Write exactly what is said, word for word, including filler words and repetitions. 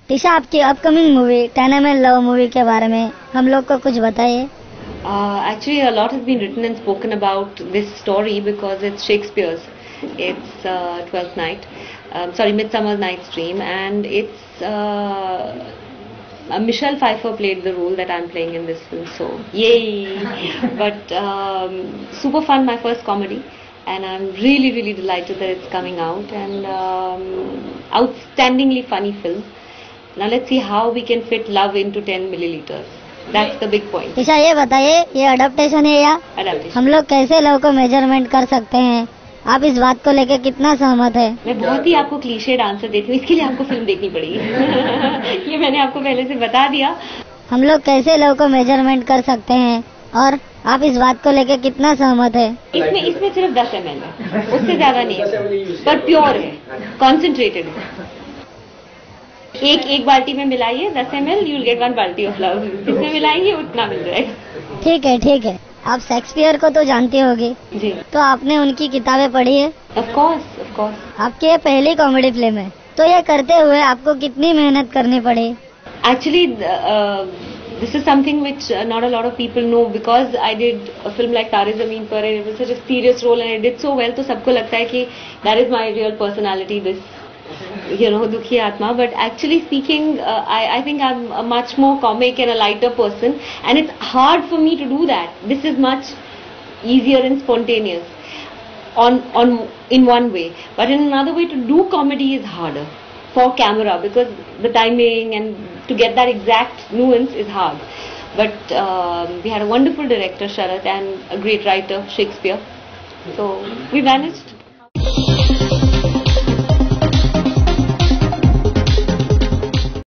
टिशा, आपकी upcoming movie ten M L love movie के बारे में हम लोग को कुछ बताइए। Uh, actually, a lot has been written and spoken about this story because it's Shakespeare's. It's uh, Twelfth Night, um, sorry, Midsummer Night's Dream, and it's uh, uh, Michelle Pfeiffer played the role that I'm playing in this film. So, yay! But um, super fun, my first comedy, and I'm really, really delighted that it's coming out, and um, outstandingly funny film. Now let's see how we can fit love into ten milliliters. That's the big point. Tisha, ये बताइए, ये adaptation है या Adaptation. हम लोग कैसे love को measurement कर सकते हैं? आप इस बात को लेकर कितना सहमत है? मैं बहुत ही आपको क्लीशेड आंसर देती हूँ, इसके लिए आपको फिल्म देखनी पड़ेगी। ये मैंने आपको पहले से बता दिया। हम लोग कैसे लव को मेजरमेंट कर सकते हैं और आप इस बात को लेकर कितना सहमत है? इसमें इसमें सिर्फ दस एम एल है, उससे ज्यादा नहीं है, पर प्योर है, कॉन्सेंट्रेटेड है। एक एक बाल्टी में मिलाइए दस M L, you'll get one बाल्टी ऑफ लव। जिसमें मिलाएंगे उतना मिल जाएगा। ठीक है, ठीक है। आप शेक्सपियर को तो जानती होगी जी। तो आपने उनकी किताबें पढ़ी है? Of course, of course. आपकी ये पहली कॉमेडी फिल्म है, तो ये करते हुए आपको कितनी मेहनत करनी पड़ी? Actually, uh, this is something which uh, not a lot of people know because I did a film like Tare Zameen Par and it was such a serious role and I did so well. तो सबको लगता है कि that is my real personality, this, you know, Dukhi Atma. But actually speaking, uh, I, I think I'm a much more comic and a lighter person, and it's hard for me to do that. This is much easier and spontaneous on on in one way, but in another way to do comedy is harder for camera because the timing and to get that exact nuance is hard. But um, we had a wonderful director, Sharat, and a great writer, Shakespeare. So we managed.